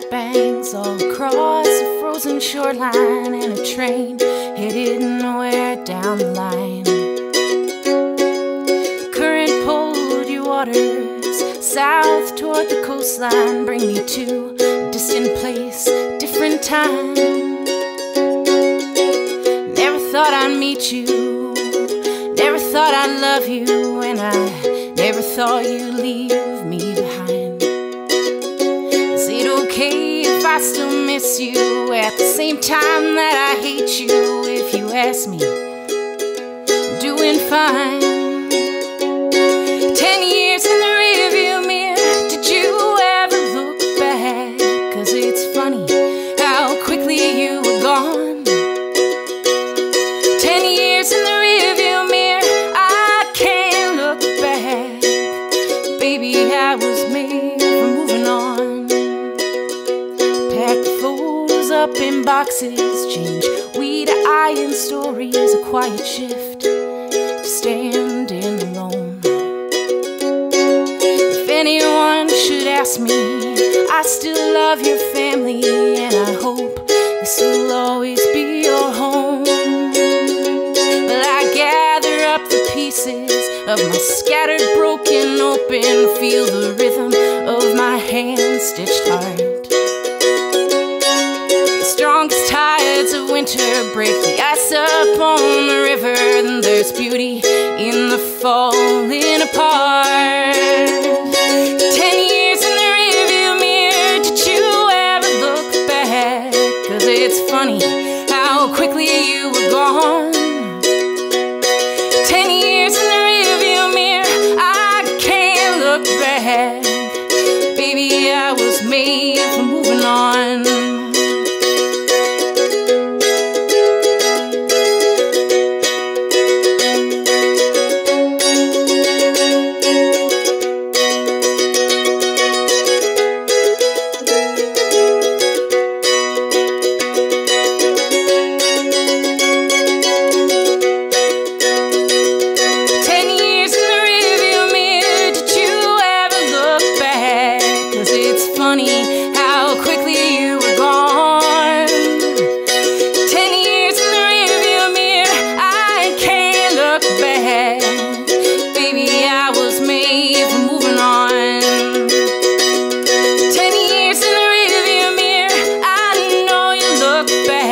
that bangs all across a frozen shoreline, and a train headed nowhere down the line. The current pulled your waters south toward the coastline, bring me to a distant place, different time. Never thought I'd meet you, never thought I'd love you, and I never thought you'd leave me behind. Is it okay if I still miss you at the same time that I hate you? If you ask me, I'm doing fine. 10 years in the rearview mirror, did you ever look back? 'Cause it's funny how quickly you were gone. 10 years in the rearview mirror, I can't look back. Baby, I was made for moving on. Pack the photos up in boxes, change we to I in stories, a quiet shift, standing alone. If anyone should ask me, I still love your family, and I hope this will always be your home. Well, I gather up the pieces of my scattered, broken, open, feel the rhythm of my hand-stitched heart. The strongest tides of winter break the ice up on the river, and there's beauty in the falling apart. 10 years in the rearview mirror, did you ever look back? 'Cause it's funny how quickly you were gone. 10 years in the rearview mirror, I can't look back. Baby, I was made for moving on. Funny how quickly you were gone. 10 years in the rearview mirror, I can't look back. Baby, I was made for moving on. 10 years in the rearview mirror, I know you look back.